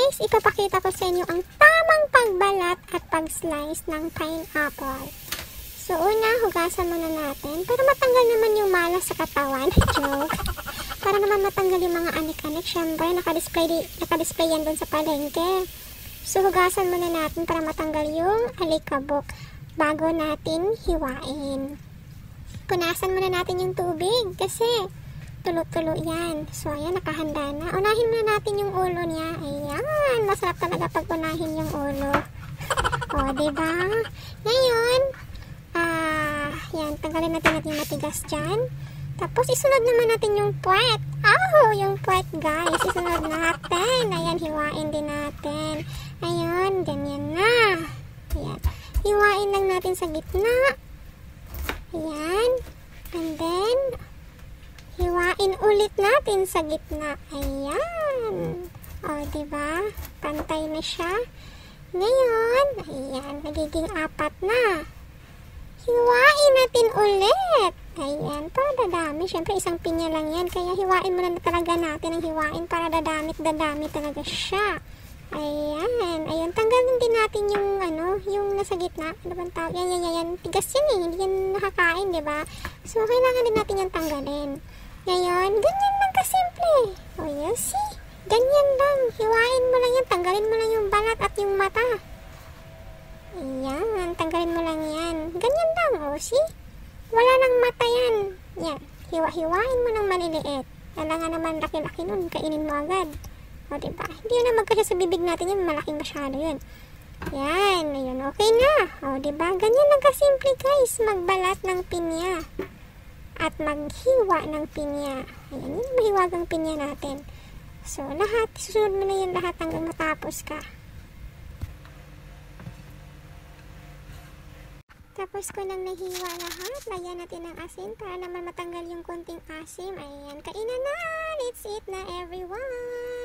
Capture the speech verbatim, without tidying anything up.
guys, ipapakita ko sa inyo ang tamang pagbalat at pag-slice ng pineapple. So una, hugasan muna natin para matanggal naman yung malas sa katawan. Joke. Para naman matanggal yung mga anik-anik. Syempre, nakadisplay, nakadisplay yan dun sa palengke. So hugasan muna natin para matanggal yung alikabok bago natin hiwain. Punasan muna natin yung tubig kasi tulo-tulo yan. So, ayan, nakahanda na. Unahin muna natin yung ulo niya. Ayan, masarap talaga pag unahin yung ulo. O, diba? Ngayon, ah, yan, tanggalin natin natin yung matigas dyan. Tapos, isunod naman natin yung puwet. Oh, yung puwet, guys. Isunod natin. Ayan, hiwain din natin. Ayan, ganyan na. Ayan. Hiwain lang natin sa gitna. Ayan. And then, hiwain ulit natin sa gitna. Ayan. O, diba? Pantay na siya. Ngayon, ayan, nagiging apat na. Hiwain natin ulit. Ayan, para dadami. Siyempre, isang pinya lang yan. Kaya hiwain muna na talaga natin ang hiwain para dadamit, dadami talaga siya. Ayan. Ayan, tanggalin din natin yung, ano, yung nasa gitna. Ano bang tawag? Yan, yan, yan, yan. Tigas yan eh. Hindi yan nakakain, diba? So, kailangan din natin yung tanggalin. Ngayon, ganyan lang kasimple. O, you see? Ganyan lang. Hiwain mo lang yan. Tanggalin mo lang yung balat at yung mata. Ayan. Tanggalin mo lang yan. Ganyan lang. O, see? Wala nang mata yan. Yan. Hiwa-hiwain mo ng maliliit. Kailangan naman laki-laki nun. Kainin mo agad. O, diba? Hindi yun na magkasya sa bibig natin yun. Malaking masyado yun. Yan. Ayun. Okay na. O, diba? Ganyan lang kasimple, guys. Magbalat ng pinya. At maghiwa ng pinya. Ayan, yung mahiwagang pinya natin. So, lahat, susunod mo na yun lahat hanggang matapos ka. Tapos ko nang nahiwa lahat, lagyan natin ng asin para naman matanggal yung konting asim. Ayan, kainan na! Let's eat na, everyone!